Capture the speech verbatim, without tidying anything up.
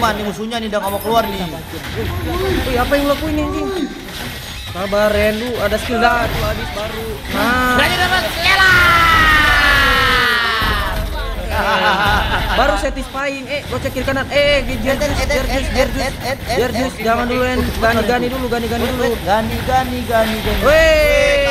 Cuman nih musuhnya nih udah nggak mau keluar nih. Wih, apa yang lo lakuin nih anjing? Sabar Ren, lu ada skill dah tuh habis baru. Nah. Berani dapat Stella. Baru satisfying. Eh, gocek kiri kanan. Eh, biar jus, biar jus, biar jus. Biar jus, jangan dulu Ren. Gani gani dulu, gani gani dulu. Gani gani gani gani. Weh.